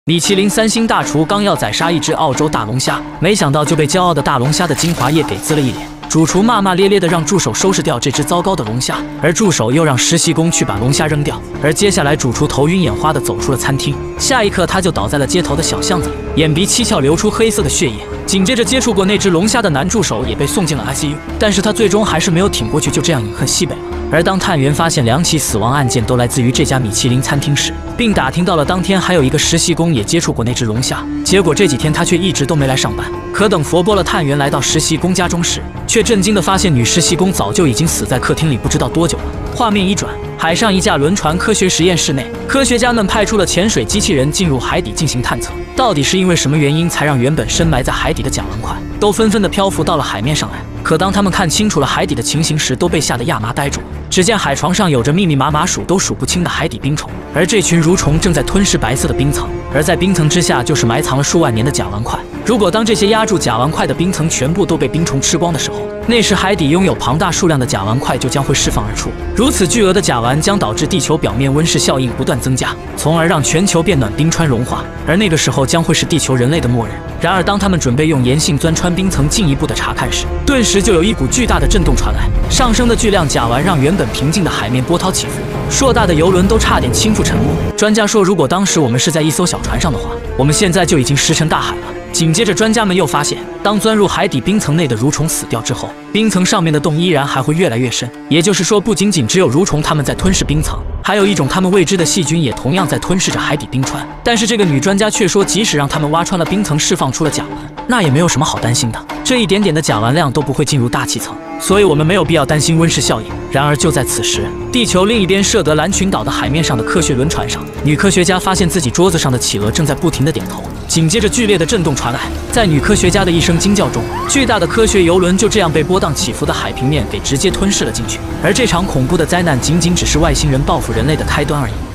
米其林3星大厨刚要宰杀一只澳洲大龙虾，没想到就被骄傲的大龙虾的精华液给滋了一脸。主厨骂骂咧咧地让助手收拾掉这只糟糕的龙虾，而助手又让实习工去把龙虾扔掉。而接下来，主厨头晕眼花地走出了餐厅，下一刻他就倒在了街头的小巷子里，眼鼻七窍流出黑色的血液。紧接着，接触过那只龙虾的男助手也被送进了 ICU， 但是他最终还是没有挺过去，就这样饮恨西北了。而当探员发现2起死亡案件都来自于这家米其林餐厅时，并打听到了当天还有一个实习工也接触过那只龙虾，结果这几天他却一直都没来上班。可等佛波了探员来到实习工家中时，却震惊地发现女实习工早就已经死在客厅里不知道多久了。画面一转，海上一架轮船科学实验室内，科学家们派出了潜水机器人进入海底进行探测。到底是因为什么原因才让原本深埋在海底的甲烷块都纷纷地漂浮到了海面上来？可当他们看清楚了海底的情形时，都被吓得亚麻呆住了。只见海床上有着密密麻麻数都数不清的海底冰虫，而这群蠕虫正在吞噬白色的冰层，而在冰层之下就是埋藏了数万年的甲烷块。如果当这些压住甲烷块的冰层全部都被冰虫吃光的时候，那时海底拥有庞大数量的甲烷块就将会释放而出。如此巨额的甲烷将导致地球表面温室效应不断增加，从而让全球变暖，冰川融化，而那个时候将会是地球人类的末日。然而当他们准备用岩性钻穿冰层进一步的查看时，顿时就有一股巨大的震动传来，上升的巨量甲烷让原本平静的海面波涛起伏，硕大的游轮都差点倾覆沉没。专家说，如果当时我们是在一艘小船上的话，我们现在就已经石沉大海了。紧接着，专家们又发现，当钻入海底冰层内的蠕虫死掉之后，冰层上面的洞依然还会越来越深。也就是说，不仅仅只有蠕虫它们在吞噬冰层，还有一种他们未知的细菌也同样在吞噬着海底冰川。但是这个女专家却说，即使让他们挖穿了冰层，释放出了甲烷，那也没有什么好担心的。这一点点的甲烷量都不会进入大气层，所以我们没有必要担心温室效应。然而就在此时，地球另一边设得兰群岛的海面上的科学轮船上，女科学家发现自己桌子上的企鹅正在不停地点头。紧接着剧烈的震动传来，在女科学家的一声惊叫中，巨大的科学游轮就这样被波荡起伏的海平面给直接吞噬了进去。而这场恐怖的灾难仅仅只是外星人报复人类的开端而已。